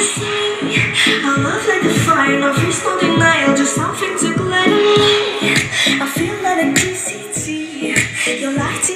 see. Our love like a fire, no fears, no denial, just something to gladden me. I feel like electricity. Your light